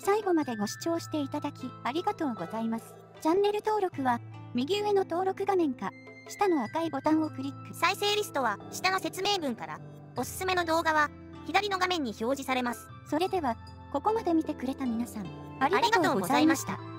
最後までご視聴していただきありがとうございます。チャンネル登録は右上の登録画面か下の赤いボタンをクリック。 再生リストは下の説明文から、おすすめの動画は左の画面に表示されます。 それではここまで見てくれた皆さんありがとうございました。